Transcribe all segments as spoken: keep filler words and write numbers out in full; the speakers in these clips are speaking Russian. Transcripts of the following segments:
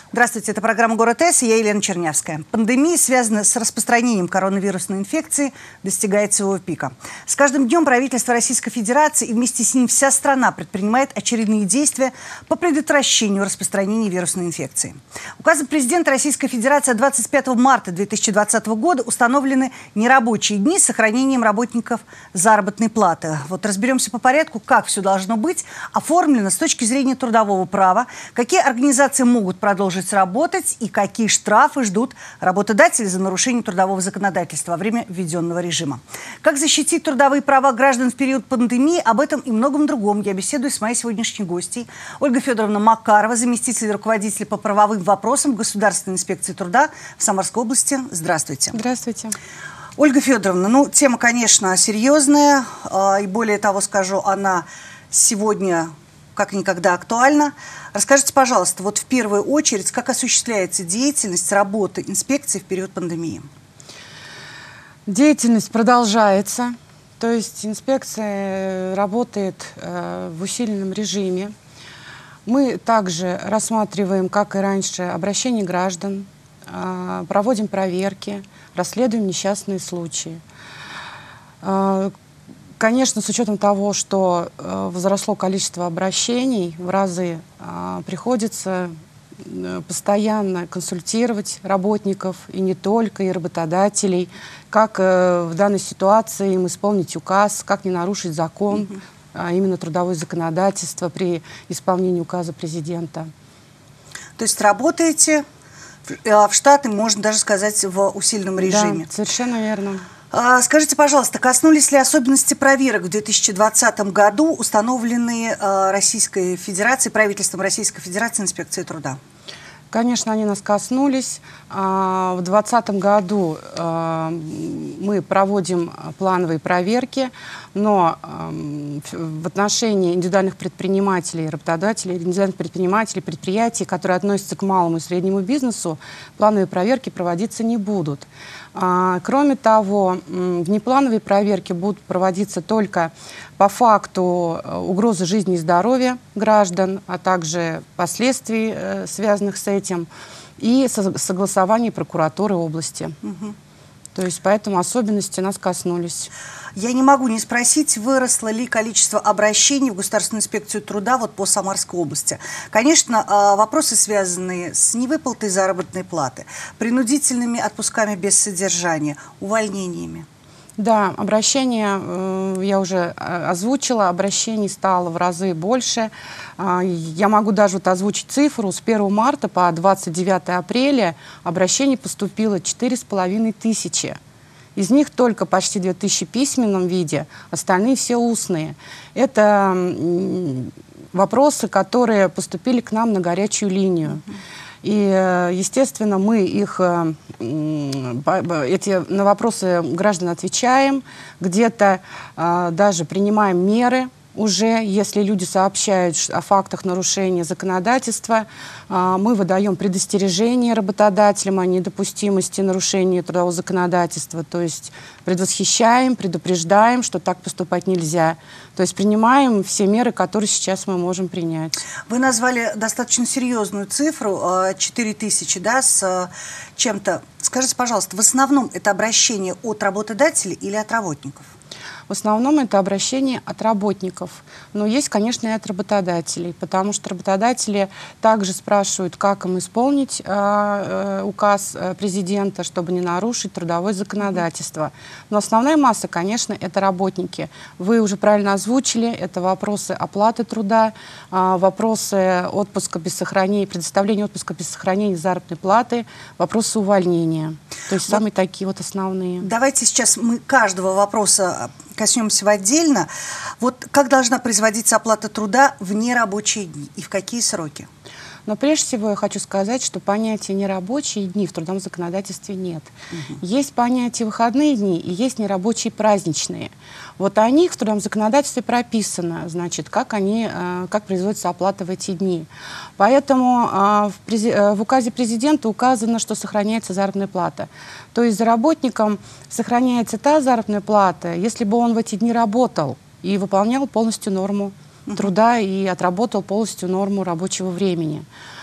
Здравствуйте, это программа «Город С», и я Елена Чернявская. Пандемия, связанная с распространением коронавирусной инфекции, достигает своего пика. С каждым днем правительство Российской Федерации и вместе с ним вся страна предпринимает очередные действия по предотвращению распространения вирусной инфекции. Указом президента Российской Федерации от двадцать пятого марта две тысячи двадцатого года установлены нерабочие дни с сохранением работников заработной платы. Вот разберемся по порядку, как все должно быть оформлено с точки зрения трудового права, какие организации могут продолжить работать и какие штрафы ждут работодателей за нарушение трудового законодательства во время введенного режима. Как защитить трудовые права граждан в период пандемии, об этом и многом другом я беседую с моей сегодняшней гостьей. Ольга Федоровна Макарова, заместитель руководителя по правовым вопросам Государственной инспекции труда в Самарской области. Здравствуйте. Здравствуйте. Ольга Федоровна, ну, тема, конечно, серьезная, и более того скажу, она сегодня как никогда актуальна. Расскажите, пожалуйста, вот в первую очередь, как осуществляется деятельность работы инспекции в период пандемии? Деятельность продолжается, то есть инспекция работает э, в усиленном режиме. Мы также рассматриваем, как и раньше, обращения граждан, э, проводим проверки, расследуем несчастные случаи. Э, Конечно, с учетом того, что э, возросло количество обращений в разы, э, приходится э, постоянно консультировать работников, и не только, и работодателей, как э, в данной ситуации им исполнить указ, как не нарушить закон, mm-hmm. а именно трудовое законодательство при исполнении указа президента. То есть работаете в, в штате, можно даже сказать, в усиленном режиме? Да, совершенно верно. Скажите, пожалуйста, коснулись ли особенности проверок в две тысячи двадцатом году, установленные Российской Федерацией, правительством Российской Федерации инспекцией труда? Конечно, они нас коснулись. В две тысячи двадцатом году мы проводим плановые проверки, но в отношении индивидуальных предпринимателей, работодателей, индивидуальных предпринимателей, предприятий, которые относятся к малому и среднему бизнесу, плановые проверки проводиться не будут. Кроме того, внеплановые проверки будут проводиться только по факту угрозы жизни и здоровья граждан, а также последствий, связанных с этим, и согласование прокуратуры области. Угу. То есть поэтому особенности нас коснулись. Я не могу не спросить, выросло ли количество обращений в Государственную инспекцию труда вот по Самарской области. Конечно, вопросы, связанные с невыплатой заработной платы, принудительными отпусками без содержания, увольнениями. Да, обращения, э, я уже озвучила, обращений стало в разы больше. Э, я могу даже вот озвучить цифру. С первого марта по двадцать девятое апреля обращений поступило четыре с половиной тысячи. Из них только почти две тысячи в письменном виде, остальные все устные. Это э, вопросы, которые поступили к нам на горячую линию. И, естественно, мы их, эти, на вопросы граждан отвечаем, где-то даже принимаем меры уже, если люди сообщают о фактах нарушения законодательства. Мы выдаем предостережение работодателям о недопустимости нарушения трудового законодательства, то есть предвосхищаем, предупреждаем, что так поступать нельзя. То есть принимаем все меры, которые сейчас мы можем принять. Вы назвали достаточно серьезную цифру, четыре тысячи, да, с чем-то. Скажите, пожалуйста, в основном это обращение от работодателей или от работников? В основном это обращение от работников, но есть, конечно, и от работодателей, потому что работодатели также спрашивают, как им исполнить э, э, указ президента, чтобы не нарушить трудовое законодательство. Но основная масса, конечно, это работники. Вы уже правильно озвучили, это вопросы оплаты труда, э, вопросы отпуска без сохранения, предоставления отпуска без сохранения заработной платы, вопросы увольнения. То есть вот самые такие вот основные. Давайте сейчас мы каждого вопроса коснемся отдельно. Вот как должна производиться оплата труда в нерабочие дни и в какие сроки? Но прежде всего я хочу сказать, что понятия нерабочие дни в трудовом законодательстве нет. Угу. Есть понятие выходные дни и есть нерабочие праздничные. Вот о них в трудовом законодательстве прописано, значит, как, они, как производится оплата в эти дни. Поэтому в, прези... в указе президента указано, что сохраняется заработная плата. То есть за работником сохраняется та заработная плата, если бы он в эти дни работал и выполнял полностью норму труда и отработал полностью норму рабочего времени.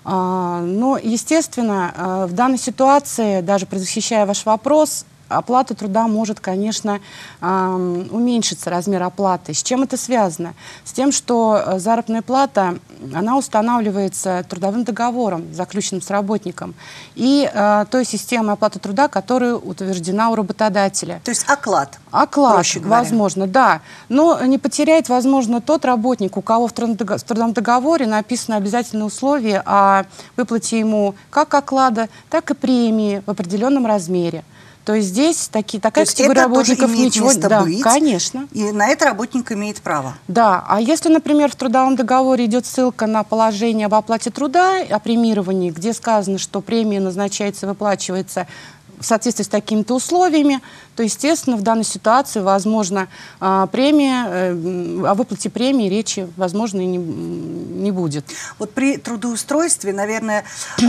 Но, естественно, в данной ситуации, даже предвосхищая ваш вопрос, оплата труда может, конечно, уменьшиться, размер оплаты. С чем это связано? С тем, что заработная плата, она устанавливается трудовым договором, заключенным с работником, и той системой оплаты труда, которая утверждена у работодателя. То есть оклад? Оклад, возможно, да. Но не потеряет, возможно, тот работник, у кого в трудовом договоре написано обязательное условие о выплате ему как оклада, так и премии в определенном размере. То есть здесь такие, такая категория работников ничего... Да, быть, конечно. И на это работник имеет право. Да, а если, например, в трудовом договоре идет ссылка на положение об оплате труда, о премировании, где сказано, что премия назначается, выплачивается в соответствии с такими-то условиями, то, естественно, в данной ситуации, возможно, премия, о выплате премии речи, возможно, и не, не будет. Вот при трудоустройстве, наверное,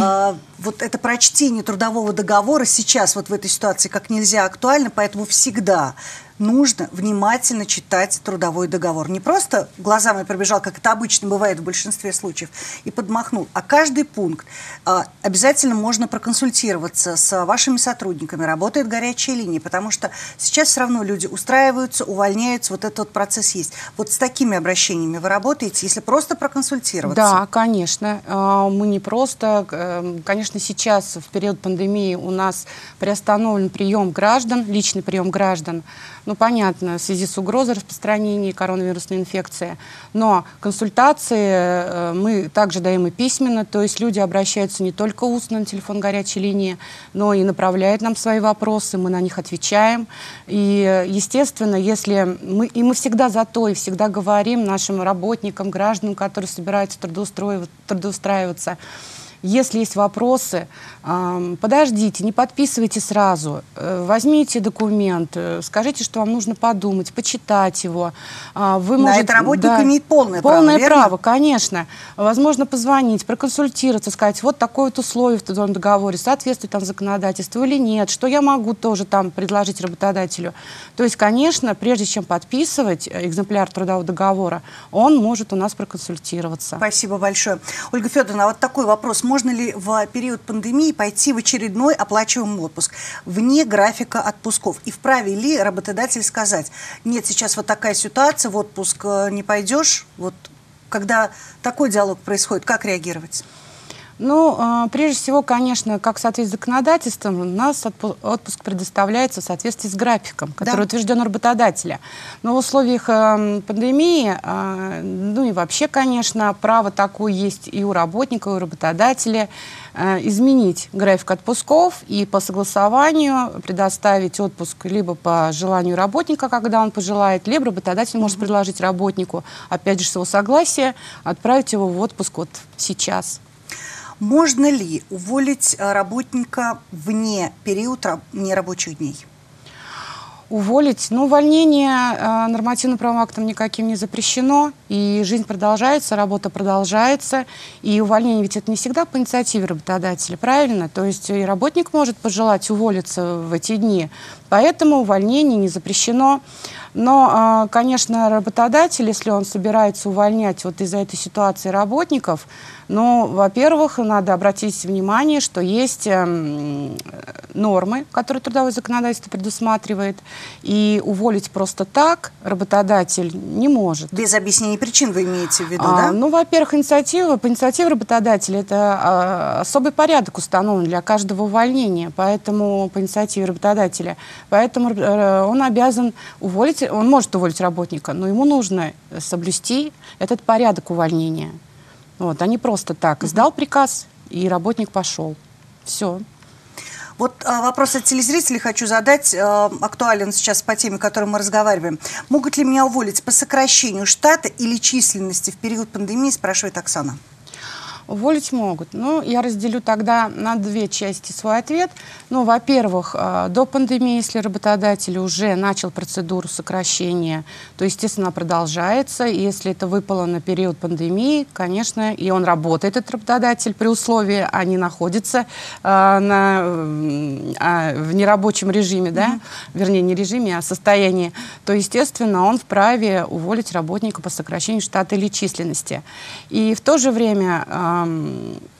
вот это прочтение трудового договора сейчас вот в этой ситуации как нельзя актуально, поэтому всегда нужно внимательно читать трудовой договор. Не просто глазами пробежал, как это обычно бывает в большинстве случаев, и подмахнул, а каждый пункт. А, обязательно можно проконсультироваться с вашими сотрудниками, работает горячая линия, потому что сейчас все равно люди устраиваются, увольняются, вот этот вот процесс есть. Вот с такими обращениями вы работаете, если просто проконсультироваться? Да, конечно. Мы не просто... Конечно, сейчас, в период пандемии, у нас приостановлен прием граждан, личный прием граждан. Ну, понятно, в связи с угрозой распространения коронавирусной инфекции. Но консультации мы также даем и письменно, то есть люди обращаются не только устно на телефон горячей линии, но и направляют нам свои вопросы, мы на них отвечаем. И, естественно, если мы, и мы всегда за то, и всегда говорим нашим работникам, гражданам, которые собираются трудоустраиваться, если есть вопросы, подождите, не подписывайте сразу, возьмите документ, скажите, что вам нужно подумать, почитать его. Вы На можете, это работник да, имеет полное, полное право, право, конечно. Возможно, позвонить, проконсультироваться, сказать, вот такое вот условие в трудовом договоре, соответствует там законодательству или нет, что я могу тоже там предложить работодателю. То есть, конечно, прежде чем подписывать экземпляр трудового договора, он может у нас проконсультироваться. Спасибо большое. Ольга Федоровна, а вот такой вопрос. Можно ли в период пандемии пойти в очередной оплачиваемый отпуск вне графика отпусков? И вправе ли работодатель сказать, нет, сейчас вот такая ситуация, в отпуск не пойдешь? Вот когда такой диалог происходит, как реагировать? Ну, прежде всего, конечно, как в соответствии с законодательством, у нас отпуск предоставляется в соответствии с графиком, который да. утвержден у работодателя. Но в условиях пандемии, ну и вообще, конечно, право такое есть и у работника, и у работодателя, изменить график отпусков и по согласованию предоставить отпуск либо по желанию работника, когда он пожелает, либо работодатель может предложить работнику, опять же, с его согласия, отправить его в отпуск вот сейчас. Можно ли уволить работника вне периода нерабочих дней? Уволить? Ну, увольнение э, нормативно-правовым актом никаким не запрещено, и жизнь продолжается, работа продолжается, и увольнение ведь это не всегда по инициативе работодателя, правильно? То есть и работник может пожелать уволиться в эти дни, поэтому увольнение не запрещено. Но, конечно, работодатель, если он собирается увольнять вот из-за этой ситуации работников, ну, во-первых, надо обратить внимание, что есть нормы, которые трудовое законодательство предусматривает, и уволить просто так работодатель не может. Без объяснения причин вы имеете в виду, а, да? Ну, во-первых, инициатива, по инициативе работодателя это а, особый порядок установлен для каждого увольнения, поэтому по инициативе работодателя, поэтому а, он обязан уволить, он может уволить работника, но ему нужно соблюсти этот порядок увольнения. Вот, а не просто так. Издал приказ, и работник пошел. Все. Вот а, вопрос от телезрителей хочу задать, а, актуален сейчас по теме, о которой мы разговариваем. Могут ли меня уволить по сокращению штата или численности в период пандемии, спрашивает Оксана. Уволить могут. Ну, я разделю тогда на две части свой ответ. Ну, во-первых, до пандемии, если работодатель уже начал процедуру сокращения, то, естественно, продолжается. И если это выпало на период пандемии, конечно, и он работает, этот работодатель, при условии, а не находится а, на, а, в нерабочем режиме, да, mm-hmm. вернее, не режиме, а состоянии, то, естественно, он вправе уволить работника по сокращению штата или численности. И в то же время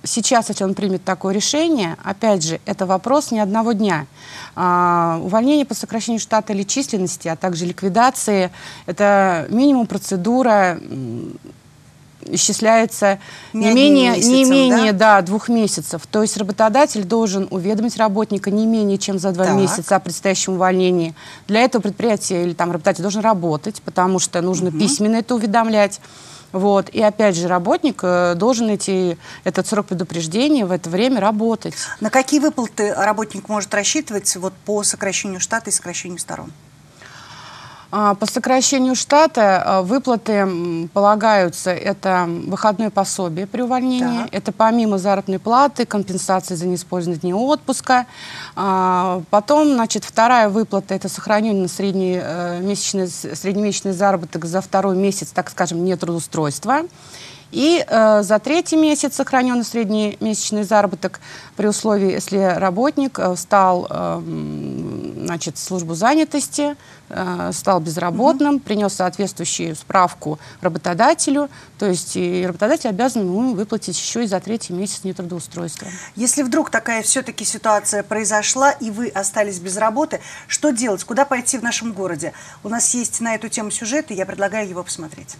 сейчас, если он примет такое решение, опять же, это вопрос не одного дня. А, увольнение по сокращению штата или численности, а также ликвидации – это минимум процедура, исчисляется не, не менее, месяцем, не менее да? Да, двух месяцев. То есть работодатель должен уведомить работника не менее чем за два так. месяца о предстоящем увольнении. Для этого предприятие или там работодатель должен работать, потому что нужно угу. письменно это уведомлять. Вот. И опять же, работник должен эти, этот срок предупреждения в это время работать. На какие выплаты работник может рассчитывать вот, по сокращению штата и сокращению сторон? По сокращению штата выплаты полагаются, это выходное пособие при увольнении, так. это помимо заработной платы, компенсации за неиспользованные дни отпуска. Потом, значит, вторая выплата – это сохранение среднемесячный, среднемесячный заработок за второй месяц, так скажем, нетрудоустройства. И э, за третий месяц сохраненный среднемесячный заработок при условии, если работник э, стал э, значит, в службу занятости, э, стал безработным, угу. принес соответствующую справку работодателю, то есть и работодатель обязан ему выплатить еще и за третий месяц нетрудоустройства. Если вдруг такая все-таки ситуация произошла, и вы остались без работы, что делать? Куда пойти в нашем городе? У нас есть на эту тему сюжет, и я предлагаю его посмотреть.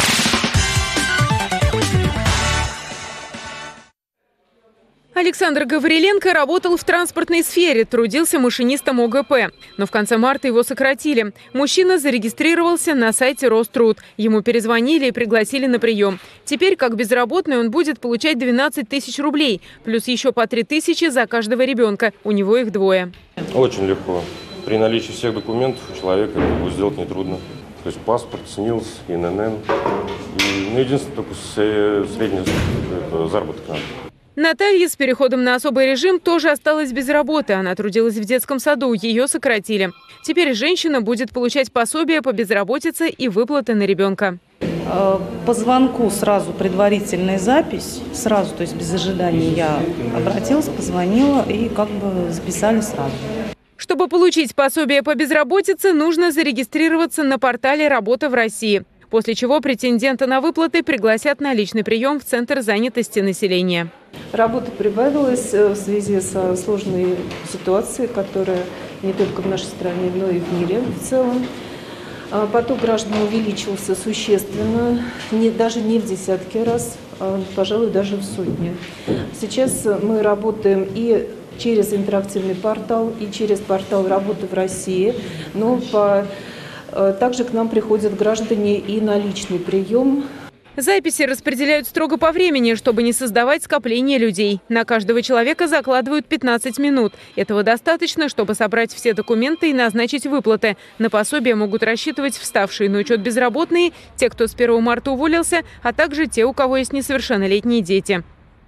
Александр Гавриленко работал в транспортной сфере, трудился машинистом о гэ пэ. Но в конце марта его сократили. Мужчина зарегистрировался на сайте Роструд. Ему перезвонили и пригласили на прием. Теперь, как безработный, он будет получать двенадцать тысяч рублей. Плюс еще по три тысячи за каждого ребенка. У него их двое. Очень легко. При наличии всех документов у человека это будет сделать нетрудно. То есть паспорт, СНИЛС, эн эн эн. И, ну, единственное, только средний заработок надо. Наталья с переходом на особый режим тоже осталась без работы. Она трудилась в детском саду, ее сократили. Теперь женщина будет получать пособие по безработице и выплаты на ребенка. По звонку сразу предварительная запись, сразу, то есть без ожидания я обратилась, позвонила и как бы записали сразу. Чтобы получить пособие по безработице, нужно зарегистрироваться на портале «Работа в России». После чего претендента на выплаты пригласят на личный прием в Центр занятости населения. Работа прибавилась в связи со сложной ситуацией, которая не только в нашей стране, но и в мире в целом. Поток граждан увеличился существенно, не, даже не в десятки раз, а, пожалуй, даже в сотни. Сейчас мы работаем и через интерактивный портал, и через портал «Работа в России», но по... Также к нам приходят граждане и на личный прием. Записи распределяют строго по времени, чтобы не создавать скопление людей. На каждого человека закладывают пятнадцать минут. Этого достаточно, чтобы собрать все документы и назначить выплаты. На пособие могут рассчитывать вставшие на учет безработные, те, кто с первого марта уволился, а также те, у кого есть несовершеннолетние дети.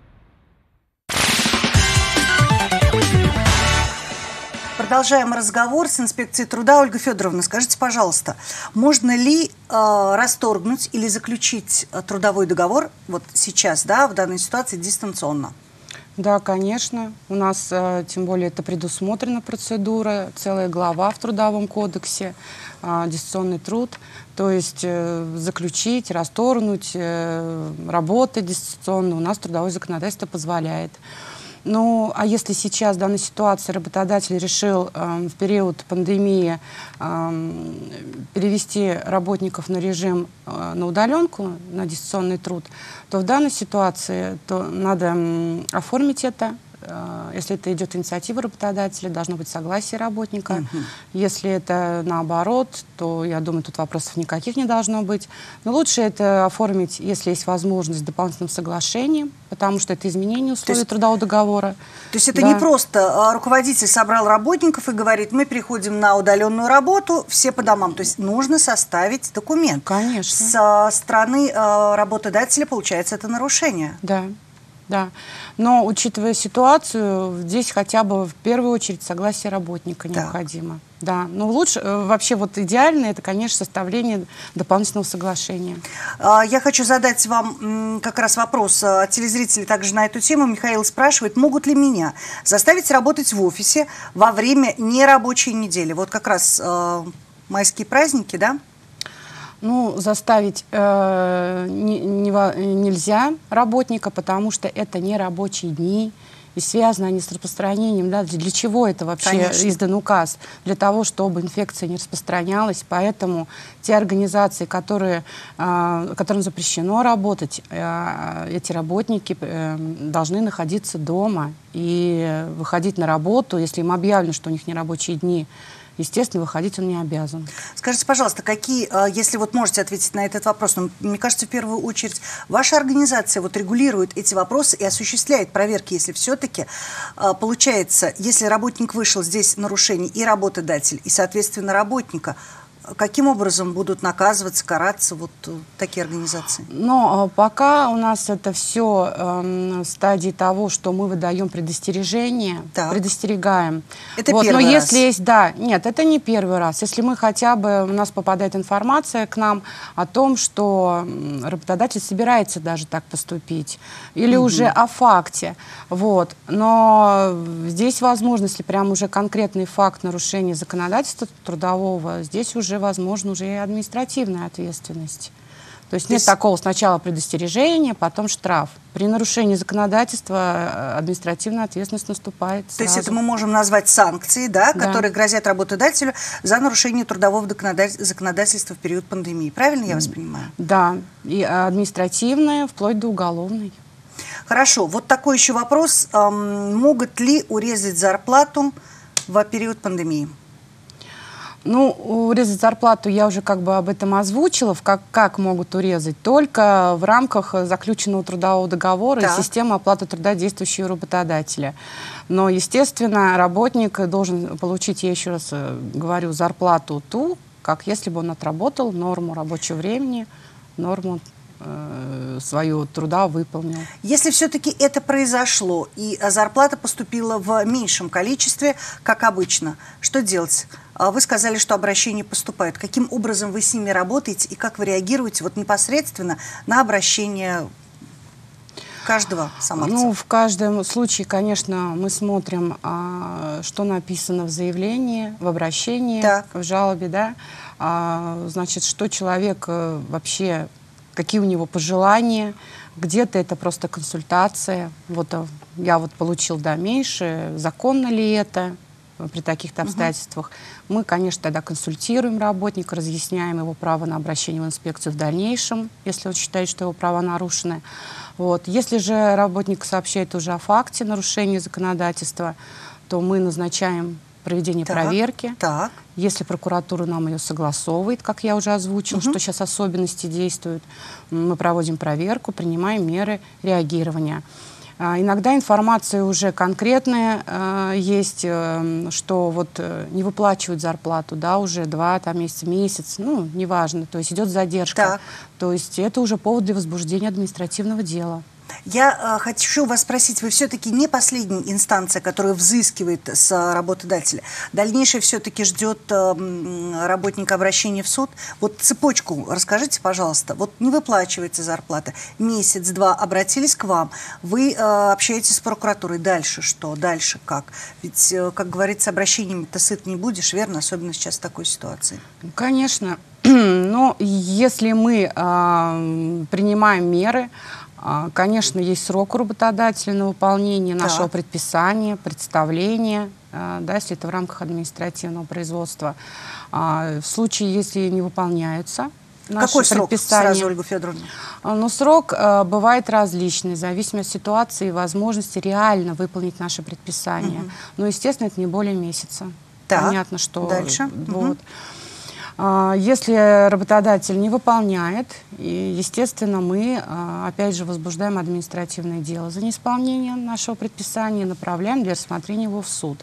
Продолжаем разговор с инспекцией труда. Ольга Федоровна, скажите, пожалуйста, можно ли э, расторгнуть или заключить трудовой договор вот сейчас, да, в данной ситуации дистанционно? Да, конечно. У нас, э, тем более, это предусмотрена процедура, целая глава в Трудовом кодексе, э, дистанционный труд. То есть э, заключить, расторгнуть, э, работать дистанционно у нас трудовое законодательство позволяет. Ну, а если сейчас в данной ситуации работодатель решил э, в период пандемии э, перевести работников на режим э, на удаленку, на дистанционный труд, то в данной ситуации то надо э, оформить это. Э, если это идет инициатива работодателя, должно быть согласие работника. Uh-huh. Если это наоборот, то, я думаю, тут вопросов никаких не должно быть. Но лучше это оформить, если есть возможность, дополнительным соглашением, потому что это изменение условий есть, трудового договора. То есть это да. не просто руководитель собрал работников и говорит, мы переходим на удаленную работу, все по домам. То есть нужно составить документ. Конечно. Со стороны э, работодателя, получается, это нарушение. Да. Да, но учитывая ситуацию, здесь хотя бы в первую очередь согласие работника необходимо. Да, но лучше, вообще вот идеально, это, конечно, составление дополнительного соглашения. Я хочу задать вам как раз вопрос от телезрителей также на эту тему. Михаил спрашивает, могут ли меня заставить работать в офисе во время нерабочей недели? Вот как раз э, майские праздники, да? Ну, заставить э, не, не, нельзя работника, потому что это не рабочие дни, и связаны они с распространением. Да, для, для чего это вообще Конечно. издан указ? Для того, чтобы инфекция не распространялась. Поэтому те организации, которые, э, которым запрещено работать, э, эти работники э, должны находиться дома и выходить на работу, если им объявлено, что у них нерабочие дни. Естественно, выходить он не обязан. Скажите, пожалуйста, какие, если вот можете ответить на этот вопрос, но мне кажется, в первую очередь, ваша организация вот регулирует эти вопросы и осуществляет проверки, если все-таки получается, если работник вышел, здесь нарушение и работодатель, и, соответственно, работника, каким образом будут наказываться, караться вот такие организации? Но пока у нас это все э, в стадии того, что мы выдаем предостережение, так. предостерегаем. Это вот, первый но раз? Если есть, да, нет, это не первый раз. Если мы хотя бы, у нас попадает информация к нам о том, что работодатель собирается даже так поступить, или угу. уже о факте, вот. Но здесь возможно, если прям уже конкретный факт нарушения законодательства трудового, здесь уже возможно уже и административная ответственность. То есть То нет есть... такого сначала предостережения, потом штраф. При нарушении законодательства административная ответственность наступает сразу. То есть это мы можем назвать санкции, да, да. которые грозят работодателю за нарушение трудового законодательства в период пандемии. Правильно я вас понимаю? Да, и административная, вплоть до уголовной. Хорошо, вот такой еще вопрос. Эм, могут ли урезать зарплату в период пандемии? Ну, урезать зарплату я уже как бы об этом озвучила, как, как могут урезать, только в рамках заключенного трудового договора да. и системы оплаты труда действующего работодателя. Но, естественно, работник должен получить, я еще раз говорю, зарплату ту, как если бы он отработал норму рабочего времени, норму э, свою труда выполнил. Если все-таки это произошло и зарплата поступила в меньшем количестве, как обычно, что делать? Вы сказали, что обращения поступают. Каким образом вы с ними работаете и как вы реагируете вот непосредственно на обращение каждого самарца? Ну, в каждом случае, конечно, мы смотрим, а, что написано в заявлении, в обращении, так. в жалобе, да. А, значит, что человек а, вообще, какие у него пожелания. Где-то это просто консультация. Вот а, я вот получил, да, меньше, законно ли это? При таких-то обстоятельствах. Угу. Мы, конечно, тогда консультируем работника, разъясняем его право на обращение в инспекцию в дальнейшем, если он считает, что его права нарушены. Вот. Если же работник сообщает уже о факте нарушения законодательства, то мы назначаем проведение так, проверки. Так. Если прокуратура нам ее согласовывает, как я уже озвучила, угу. что сейчас особенности действуют, мы проводим проверку, принимаем меры реагирования. Иногда информация уже конкретная э, есть, э, что вот э, не выплачивают зарплату, да, уже два там, месяца, месяц, ну, неважно, то есть идет задержка. Так. То есть это уже повод для возбуждения административного дела. Я э, хочу вас спросить, вы все-таки не последняя инстанция, которая взыскивает с работодателя. Дальнейшее все-таки ждет э, работника обращения в суд. Вот цепочку расскажите, пожалуйста. Вот не выплачивается зарплата. Месяц-два обратились к вам. Вы э, общаетесь с прокуратурой. Дальше что? Дальше как? Ведь, э, как говорится, обращениями-то сыт не будешь, верно? Особенно сейчас в такой ситуации. Конечно. Но если мы э, принимаем меры, конечно, есть срок у работодателя на выполнение нашего да. предписания, представления, да, если это в рамках административного производства. В случае, если не выполняются наши Какой срок, предписания, сразу, Ольга Федоровна? Ну, срок бывает различный, в зависимости от ситуации и возможности реально выполнить наши предписания. Угу. Но, естественно, это не более месяца. Так. Понятно, что... Дальше. Вот. Угу. Если работодатель не выполняет, естественно, мы, опять же, возбуждаем административное дело за неисполнение нашего предписания и направляем для рассмотрения его в суд.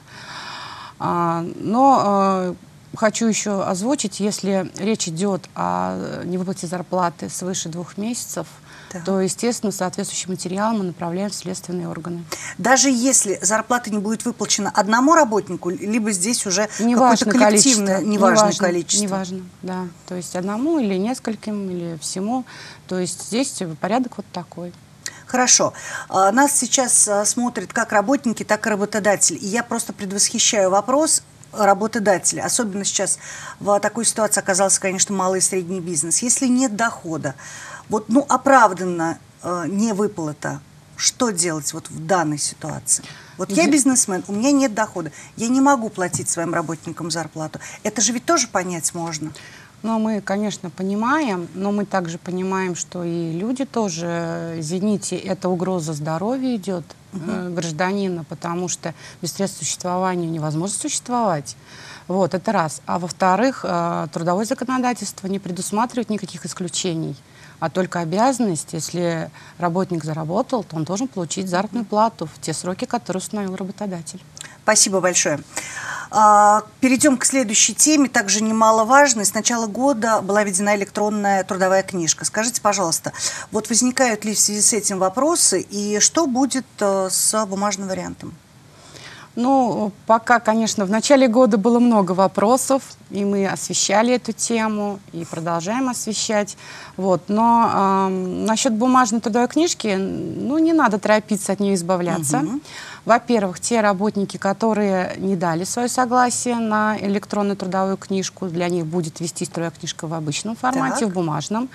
Но хочу еще озвучить, если речь идет о невыплате зарплаты свыше двух месяцев, да. то, естественно, соответствующий материал мы направляем в следственные органы. Даже если зарплата не будет выплачена одному работнику, либо здесь уже какое-то коллективное, неважное количество? Неважно, да. То есть одному или нескольким, или всему. То есть здесь порядок вот такой. Хорошо. Нас сейчас смотрят как работники, так и работодатели. И я просто предвосхищаю вопрос. работодатели, особенно сейчас в такой ситуации оказался, конечно, малый и средний бизнес. Если нет дохода, вот, ну, оправданно э, не выплата, что делать вот в данной ситуации? Вот я бизнесмен, у меня нет дохода, я не могу платить своим работникам зарплату. Это же ведь тоже понять можно. Ну, мы, конечно, понимаем, но мы также понимаем, что и люди тоже, извините, это угроза здоровью идет угу. э, гражданина, потому что без средств существования невозможно существовать. Вот, это раз. А во-вторых, э, трудовое законодательство не предусматривает никаких исключений, а только обязанность, если работник заработал, то он должен получить заработную плату в те сроки, которые установил работодатель. Спасибо большое. Перейдем к следующей теме, также немаловажной. С начала года была введена электронная трудовая книжка. Скажите, пожалуйста, вот возникают ли в связи с этим вопросы, и что будет с бумажным вариантом? Ну, пока, конечно, в начале года было много вопросов, и мы освещали эту тему, и продолжаем освещать. Вот. Но э, насчет бумажной трудовой книжки, ну, не надо торопиться от нее избавляться. Угу. Во-первых, те работники, которые не дали свое согласие на электронную трудовую книжку, для них будет вестись трудовая книжка в обычном формате, так. в бумажном.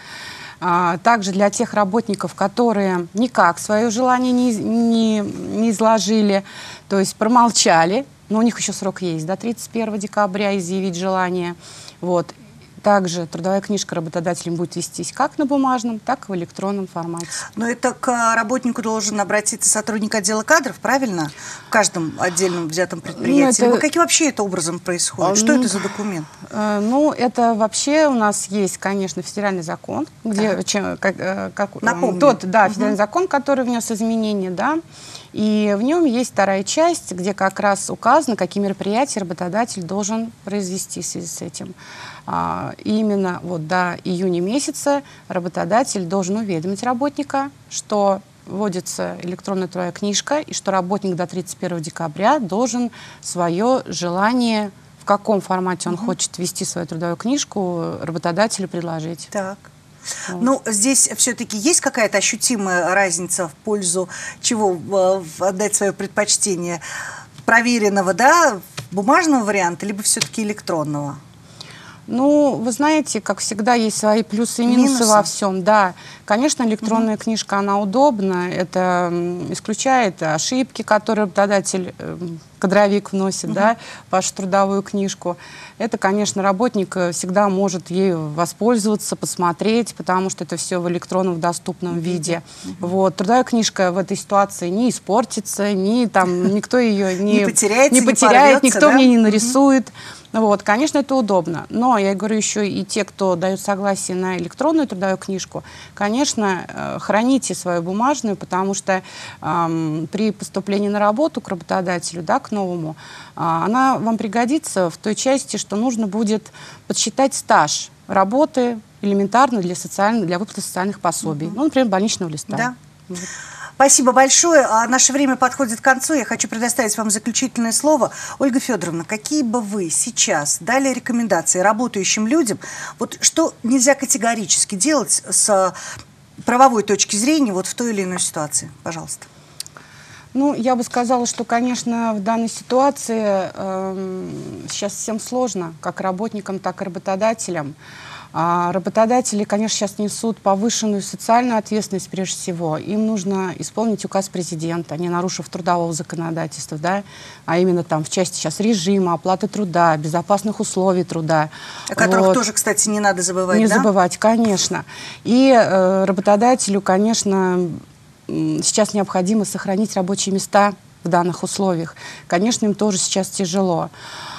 Также для тех работников, которые никак свое желание не, не, не изложили, то есть промолчали, но у них еще срок есть до тридцать первого декабря изъявить желание. Вот. Также трудовая книжка работодателем будет вестись как на бумажном, так и в электронном формате. Но это к работнику должен обратиться сотрудник отдела кадров, правильно? В каждом отдельном взятом предприятии. Ну, это... Каким вообще это образом происходит? Что ну, это за документ? Э, ну, это вообще у нас есть, конечно, федеральный закон, где, чем, как, как, Напомню. тот, да, федеральный угу. закон, который внес изменения, да, и в нем есть вторая часть, где как раз указано, какие мероприятия работодатель должен произвести в связи с этим. А, именно вот до июня месяца работодатель должен уведомить работника, что вводится электронная трудовая книжка, и что работник до тридцать первого декабря должен свое желание, в каком формате он угу. хочет вести свою трудовую книжку, работодателю предложить. Так. Ну, здесь все-таки есть какая-то ощутимая разница в пользу чего отдать свое предпочтение? Проверенного, да, бумажного варианта, либо все-таки электронного? Ну, вы знаете, как всегда, есть свои плюсы и минусы, минусы. во всем. Да, конечно, электронная угу. книжка, она удобна, это исключает ошибки, которые работодатель, кадровик вносит, угу. да, в вашу трудовую книжку. Это, конечно, работник всегда может ею воспользоваться, посмотреть, потому что это все в электронном, в доступном угу. виде. Угу. Вот. Трудовая книжка в этой ситуации не испортится, ни, там, никто ее не, не потеряет, не потеряет, никто да? в ней не нарисует. Вот, конечно, это удобно, но я говорю еще и те, кто дают согласие на электронную трудовую книжку, конечно, храните свою бумажную, потому что э, при поступлении на работу к работодателю, да, к новому, э, она вам пригодится в той части, что нужно будет подсчитать стаж работы элементарно для, социальных, для выплаты социальных пособий, mm-hmm. ну, например, больничного листа. Да. Вот. Спасибо большое. А наше время подходит к концу. Я хочу предоставить вам заключительное слово. Ольга Федоровна, какие бы вы сейчас дали рекомендации работающим людям, вот что нельзя категорически делать с правовой точки зрения вот в той или иной ситуации? Пожалуйста. Ну, я бы сказала, что, конечно, в данной ситуации э, сейчас всем сложно, как работникам, так и работодателям. А работодатели, конечно, сейчас несут повышенную социальную ответственность прежде всего. Им нужно исполнить указ президента, не нарушив трудового законодательства, да, а именно там в части сейчас режима, оплаты труда, безопасных условий труда. О которых вот. тоже, кстати, не надо забывать, Не да? забывать, конечно. И э, работодателю, конечно, сейчас необходимо сохранить рабочие места в данных условиях. Конечно, им тоже сейчас тяжело.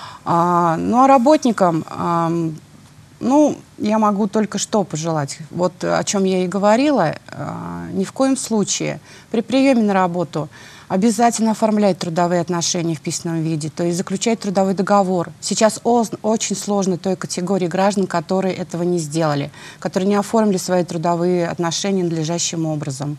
А, ну, а работникам... А, Ну, я могу только что пожелать. Вот о чем я и говорила. Э, ни в коем случае при приеме на работу обязательно оформлять трудовые отношения в письменном виде, то есть заключать трудовой договор. Сейчас о, очень сложно той категории граждан, которые этого не сделали, которые не оформили свои трудовые отношения надлежащим образом.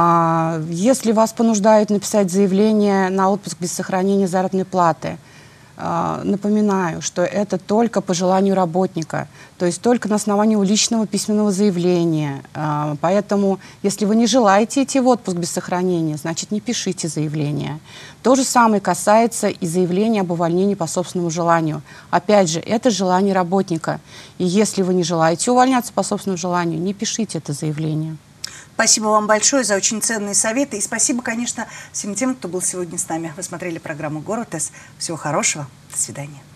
Э, если вас понуждают написать заявление на отпуск без сохранения заработной платы, напоминаю, что это только по желанию работника, то есть только на основании личного письменного заявления. Поэтому, если вы не желаете идти в отпуск без сохранения, значит, не пишите заявление. То же самое касается и заявления об увольнении по собственному желанию. Опять же, это желание работника. И если вы не желаете увольняться по собственному желанию, не пишите это заявление. Спасибо вам большое за очень ценные советы. И спасибо, конечно, всем тем, кто был сегодня с нами. Вы смотрели программу «Город С». Всего хорошего. До свидания.